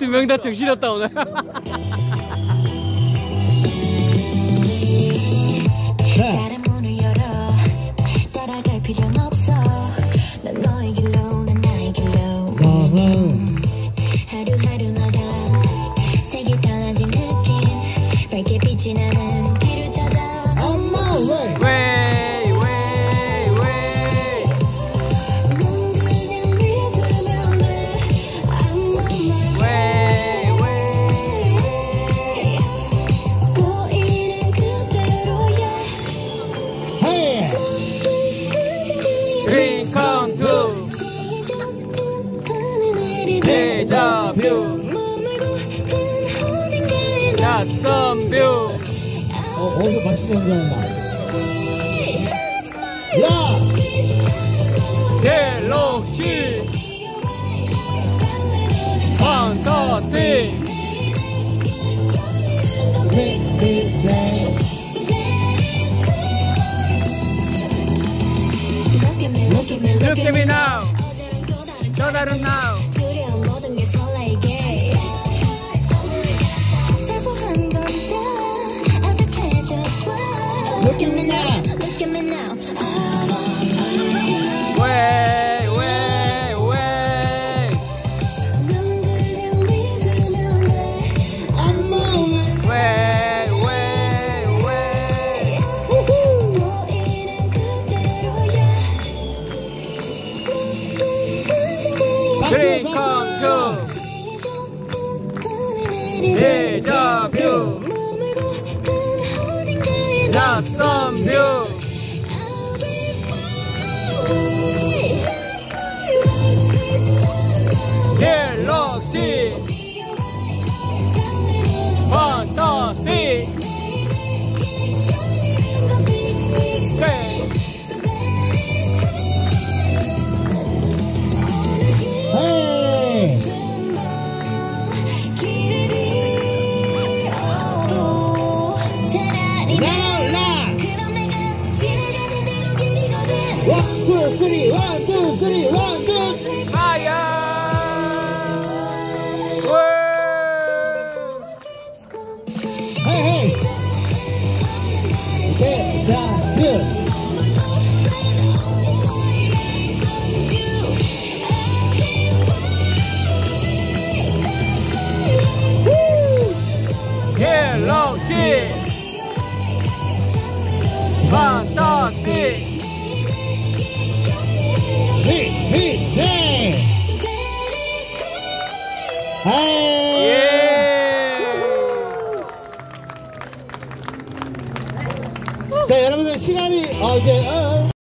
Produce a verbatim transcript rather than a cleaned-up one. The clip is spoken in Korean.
두 명 다 정신없다 오늘. 네. 다른 문을 열어 따라갈 필요는 없어. 넌 너의 길로 난 나의 길로. 하루하루마다 색이 달라진 느낌. 밝게 빛이 나는 길을 찾아. On my way. way way way. 넌 그냥 믿으면 돼. I'm on my way way. 보이는 그대로야. Hey. Dream come true. 데자뷰. 낯선 뷰. 어, 어디서 같이 연주한다. 야! 갤럭시 판타스틱. Make me say. Look at me, Look at me now. 저 다른 now. 그려 모든 게 설레게. 사소한 건데 아득해져 봐. Look at me now. Look at me now. way way way. 넌 그냥 믿으면 돼. I'm moving. way way way. 보이는 그대로야. Dream come true. 데자뷰. 낯선 뷰. 갤럭시 판타스틱. Hey. 길을 잃어도 차라리 Now, now. 그럼 내가 지나가는 대로 길이거든. One, two, three. One, two, three. One, two, three. 파이어. Hey, hey. 데자뷰. 갤럭시 판타스틱. Hit, hit, say. Hey. 예. 자, 여러분들 시간이 어 이제 어.